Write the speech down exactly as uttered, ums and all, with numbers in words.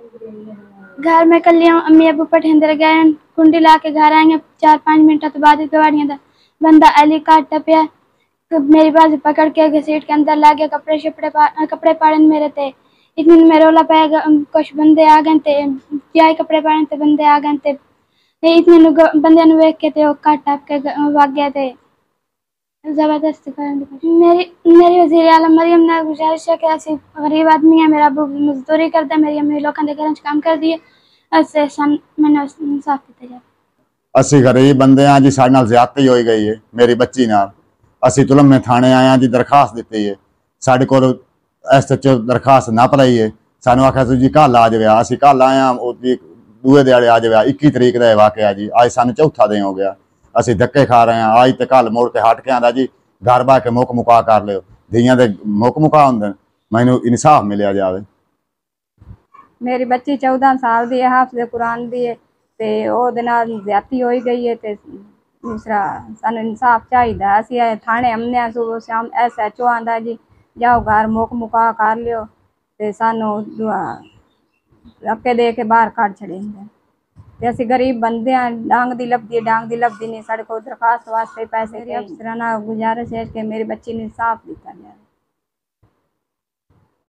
घर में कल अम्मी अबू पठेंदर गए कुंडी ला के घर आएंगे चार पाँच मिनट तो बाद गवाड़ियां दा बंदा अली काट पे तो मेरी बाजू पकड़ के घसीट के अंदर ला गया कपड़े शपड़े पा, कपड़े पाड़न मेरे थे इतने में रोला पाएगा कुछ बंदे आ गए थे क्या कपड़े पाड़न थे बंदे आ गए थे इतने बंदे वेख के थे काट टाप के भाग गए थे जबरदस्ती मेरी मेरी वज़ीर आलम मरियम ने गुजारिश है कि ऐसी गरीब आदमी है मेरा अबू मजदूरी करता है मेरी अम्मी लोगों के घर काम कर दिए ऐसे मैंने इंसाफ किया जाए। असी गरीब बंदे हैं जी साढ़े नाल ज़्यादती हो गई है मेरी बच्ची नाल असी तुलमे थाने आए जी दरखास्त दी है साढ़े को एस एच ओ दरखास्त नप रही है सानू आख्या जी कल आ जाए असी कल आया दूए दिहाड़े आ जाए इक्की तरीक का वाकया जी अज सानू चौथा दिन हो गया असी धक्के खा रहे हैं अज तो कल मुड़ के हट के आंदा जी घर बह के मुक मुका कर लो धियां दे मुक मुका होंदे मैनू इंसाफ मिलिया जाए। मेरी बच्ची चौदह साल की है हाफिज़ कुरान की है ते ओहदे नाल ज़्यादती हो गई है ते दूसरा सानू इंसाफ चाहिए असी थाने हमने सुबह शाम एस एच ओ आंदा जी जाओ घर मुक मुका कर लियो ते सानू धक्के दे के बाहर कढ़ छड़ेंगे ते असी गरीब बंदे हैं डांग दी लभदी है डांग दी लभदी नहीं साढ़े को दरखास्त वास्ते पैसे अफसरां नाल गुजारिश है कि मेरी बच्ची ने इंसाफ दिता जाए।